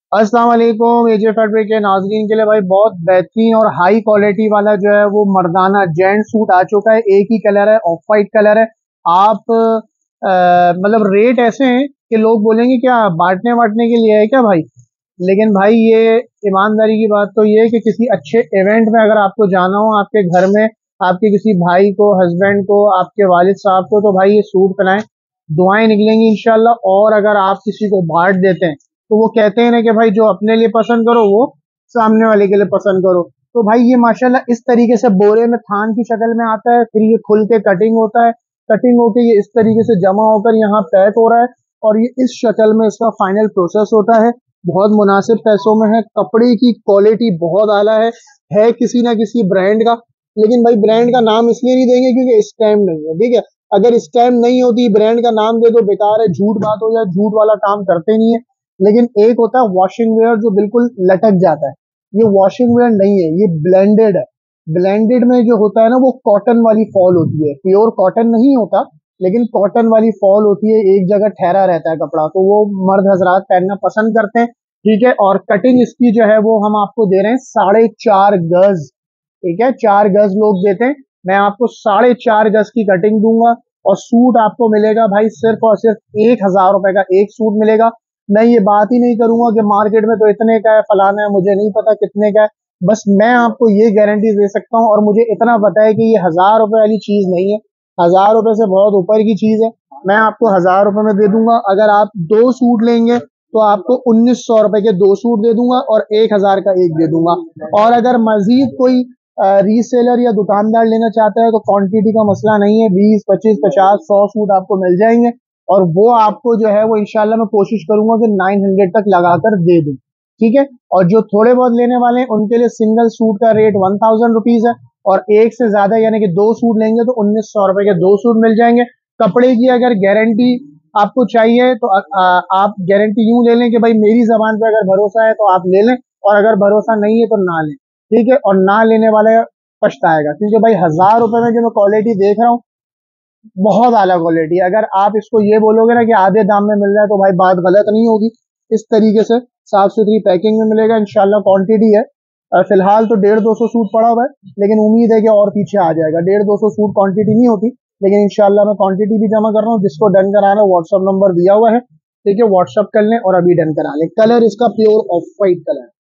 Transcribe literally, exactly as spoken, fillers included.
अस्सलाम वालेकुम। एजे फैब्रिक के नाज़रीन के लिए भाई बहुत बेहतरीन और हाई क्वालिटी वाला जो है वो मर्दाना जेंट सूट आ चुका है। एक ही कलर है, ऑफ वाइट कलर है। आप अ, मतलब रेट ऐसे हैं कि लोग बोलेंगे क्या बांटने बांटने के लिए है क्या भाई। लेकिन भाई ये ईमानदारी की बात तो ये है कि किसी अच्छे इवेंट में अगर आपको जाना हो, आपके घर में आपके किसी भाई को, हस्बैंड को, आपके वालिद साहब को, तो भाई ये सूट पहनाएं, दुआएं निकलेंगी इंशाल्लाह। और अगर आप किसी को बांट देते हैं तो वो कहते हैं ना कि भाई जो अपने लिए पसंद करो वो सामने वाले के लिए पसंद करो। तो भाई ये माशाल्लाह इस तरीके से बोरे में थान की शक्ल में आता है, फिर ये खुल के कटिंग होता है, कटिंग होके ये इस तरीके से जमा होकर यहाँ पैक हो रहा है और ये इस शक्ल में इसका फाइनल प्रोसेस होता है। बहुत मुनासिब पैसों में है, कपड़े की क्वालिटी बहुत आला है है किसी ना किसी ब्रांड का। लेकिन भाई ब्रांड का नाम इसलिए नहीं देंगे क्योंकि इस टाइम नहीं है, ठीक है। अगर इस टाइम नहीं होती ब्रांड का नाम दे दो बेकार है, झूठ बात हो जाए, झूठ वाला काम करते नहीं है। लेकिन एक होता है वॉशिंग वेयर जो बिल्कुल लटक जाता है, ये वॉशिंग वेयर नहीं है, ये ब्लेंडेड है। ब्लेंडेड में जो होता है ना वो कॉटन वाली फॉल होती है, प्योर कॉटन नहीं होता लेकिन कॉटन वाली फॉल होती है, एक जगह ठहरा रहता है कपड़ा, तो वो मर्द हजरात पहनना पसंद करते हैं, ठीक है। और कटिंग इसकी जो है वो हम आपको दे रहे हैं साढ़े चार गज, ठीक है, चार गज लोग देते हैं, मैं आपको साढ़े चार गज की कटिंग दूंगा। और सूट आपको मिलेगा भाई सिर्फ और सिर्फ एक हजार रुपए का एक सूट मिलेगा। मैं ये बात ही नहीं करूंगा कि मार्केट में तो इतने का है, फलाना है, मुझे नहीं पता कितने का है। बस मैं आपको ये गारंटी दे सकता हूँ और मुझे इतना पता है कि ये हजार रुपए वाली चीज नहीं है, हजार रुपए से बहुत ऊपर की चीज है। मैं आपको हजार रुपए में दे दूंगा। अगर आप दो सूट लेंगे तो आपको उन्नीस सौ रुपए के दो सूट दे दूंगा और एक हजार का एक दे दूंगा। और अगर मजीद कोई रीसेलर या दुकानदार लेना चाहता है तो क्वांटिटी का मसला नहीं है, बीस पच्चीस पचास सौ सूट आपको मिल जाएंगे और वो आपको जो है वो इंशाल्लाह मैं कोशिश करूंगा कि नाइन हंड्रेड तक लगाकर दे दूं, ठीक है। और जो थोड़े बहुत लेने वाले हैं उनके लिए सिंगल सूट का रेट वन थाउजेंड रुपीज है और एक से ज्यादा यानी कि दो सूट लेंगे तो उन्नीस सौ रुपए के दो सूट मिल जाएंगे। कपड़े की अगर गारंटी आपको चाहिए तो आ, आ, आप गारंटी यूं ले लें कि भाई मेरी जबान पे अगर भरोसा है तो आप ले लें, और अगर भरोसा नहीं है तो ना लें, ठीक है। और ना लेने वाले पछताएगा, क्योंकि भाई हजार रुपए में जो मैं क्वालिटी देख रहा हूँ बहुत आला क्वालिटी। अगर आप इसको ये बोलोगे ना कि आधे दाम में मिल रहा है तो भाई बात गलत नहीं होगी। इस तरीके से साफ सुथरी पैकिंग में मिलेगा इंशाल्लाह। क्वांटिटी है अ, फिलहाल तो डेढ़ दो सौ सूट पड़ा हुआ है, लेकिन उम्मीद है कि और पीछे आ जाएगा। डेढ़ दो सौ सूट क्वांटिटी नहीं होती, लेकिन इंशाल्लाह मैं क्वांटिटी भी जमा कर रहा हूँ। जिसको डन कराना है व्हाट्सअप नंबर दिया हुआ है, ठीक है, व्हाट्सअप कर लें और अभी डन करा लें। कलर इसका प्योर ऑफ वाइट कलर है।